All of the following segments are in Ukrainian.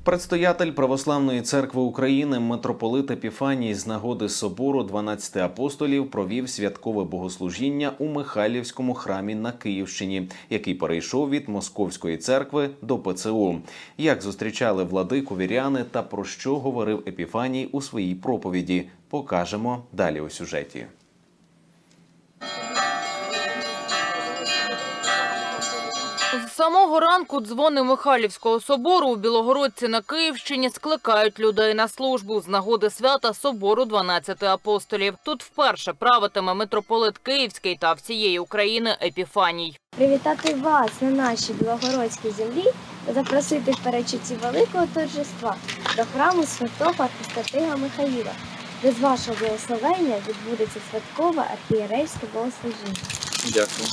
Предстоятель Православної церкви України митрополит Епіфаній з нагоди собору 12 апостолів провів святкове богослужіння у Михайлівському храмі на Київщині, який перейшов від Московської церкви до ПЦУ. Як зустрічали владику віряни та про що говорив Епіфаній у своїй проповіді, покажемо далі у сюжеті. З самого ранку дзвони Михайлівського собору у Білогородці на Київщині скликають людей на службу з нагоди свята собору 12 апостолів. Тут вперше правитиме митрополит Київський та всієї України Епіфаній. Привітати вас на нашій Білогородській землі та запросити в передчутті великого торжества до храму святого архістратига Михаїла, де з вашого благословення відбудеться святкове архієрейське богослужіння. Дякую.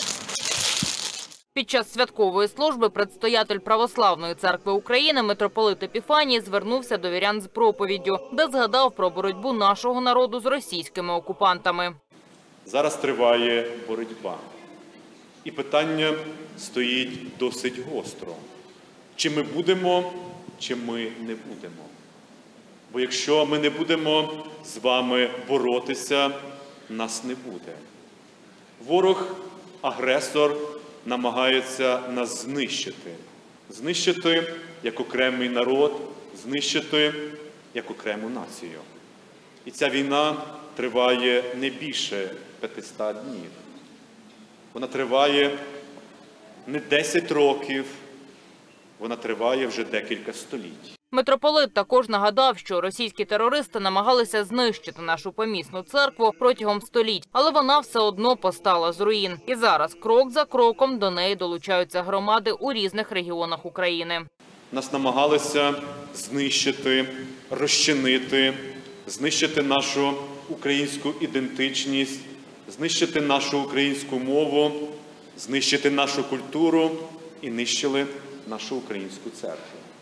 Під час святкової служби предстоятель Православної церкви України митрополит Епіфаній звернувся до вірян з проповіддю, де згадав про боротьбу нашого народу з російськими окупантами. Зараз триває боротьба. І питання стоїть досить гостро. Чи ми будемо, чи ми не будемо. Бо якщо ми не будемо з вами боротися, нас не буде. Ворог, агресор, намагається нас знищити. Знищити як окремий народ, знищити як окрему націю. І ця війна триває не більше 500 днів. Вона триває не 10 років, вона триває вже декілька століть. Митрополит також нагадав, що російські терористи намагалися знищити нашу помісну церкву протягом століть, але вона все одно постала з руїн. І зараз крок за кроком до неї долучаються громади у різних регіонах України. Нас намагалися знищити, розчинити, знищити нашу українську ідентичність, знищити нашу українську мову, знищити нашу культуру і нищили нашу українську церкву.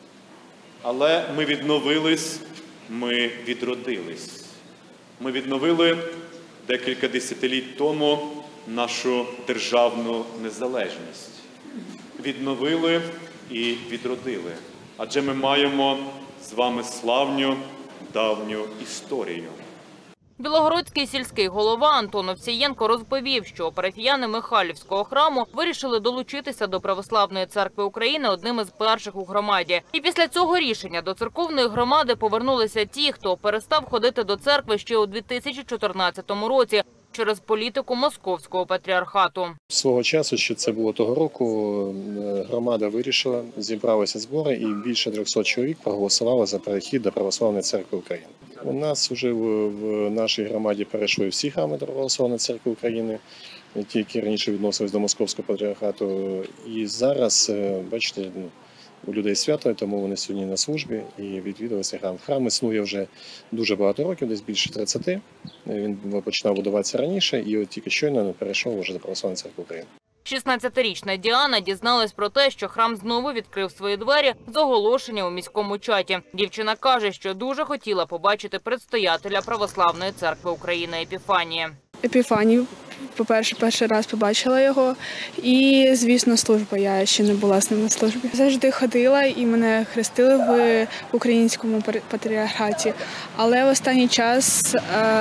Але ми відновились, ми відродились. Ми відновили декілька десятиліть тому нашу державну незалежність. Відновили і відродили. Адже ми маємо з вами славну, давню історію. Білогородський сільський голова Антон Овсієнко розповів, що парафіяни Михайлівського храму вирішили долучитися до Православної церкви України одним із перших у громаді. І після цього рішення до церковної громади повернулися ті, хто перестав ходити до церкви ще у 2014 році через політику Московського патріархату. Свого часу, що це було того року, громада вирішила, зібралися збори і більше 300 чоловік проголосували за перехід до Православної церкви України. У нас вже в нашій громаді перейшли всі храми до Православної церкви України, ті, які раніше відносились до Московського патріархату. І зараз, бачите, у людей свято, тому вони сьогодні на службі і відвідали цей храм. Храм існує вже дуже багато років, десь більше 30. Він починав будуватися раніше і от тільки щойно перейшов вже до Православної церкви України. 16-річна Діана дізналась про те, що храм знову відкрив свої двері з оголошення у міському чаті. Дівчина каже, що дуже хотіла побачити предстоятеля Православної церкви України Епіфанія. Епіфанію, по-перше, перший раз побачила його. І, звісно, служба. Я ще не була з ним на службі. Завжди ходила і мене хрестили в українському патріархаті. Але в останній час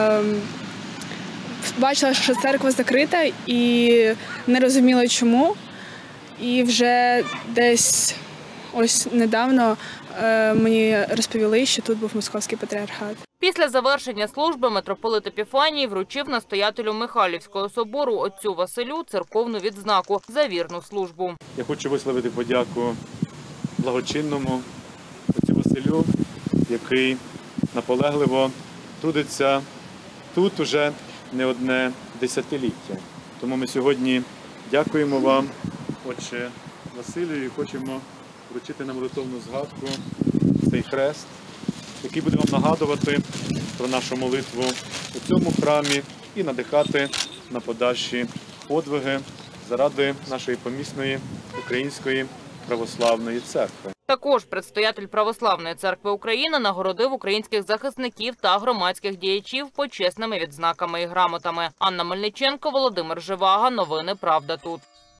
бачила, що церква закрита і не розуміла чому. І вже десь ось недавно мені розповіли, що тут був Московський патріархат. Після завершення служби митрополит Епіфаній вручив настоятелю Михайлівського собору отцю Василю церковну відзнаку за вірну службу. Я хочу висловити подяку благочинному отцю Василю, який наполегливо трудиться тут уже не одне десятиліття. Тому ми сьогодні дякуємо вам, отче Василю, і хочемо вручити на молитовну згадку цей хрест, який буде вам нагадувати про нашу молитву у цьому храмі і надихати на подальші подвиги заради нашої помісної української православної церкви. Також предстоятель Православної церкви України нагородив українських захисників та громадських діячів почесними відзнаками і грамотами. Анна Мельниченко, Володимир Живаго. Новини «Правда тут».